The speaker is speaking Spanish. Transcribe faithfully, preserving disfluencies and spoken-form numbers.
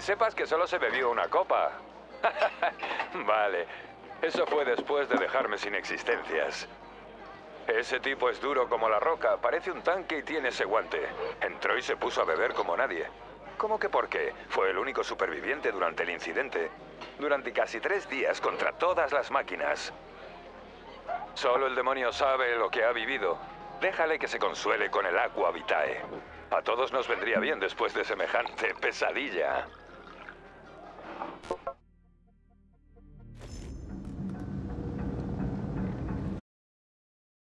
Que sepas que solo se bebió una copa. Vale. Eso fue después de dejarme sin existencias. Ese tipo es duro como la roca, parece un tanque y tiene ese guante. Entró y se puso a beber como nadie. ¿Cómo que por qué? Fue el único superviviente durante el incidente. Durante casi tres días contra todas las máquinas. Solo el demonio sabe lo que ha vivido. Déjale que se consuele con el Aqua Vitae. A todos nos vendría bien después de semejante pesadilla.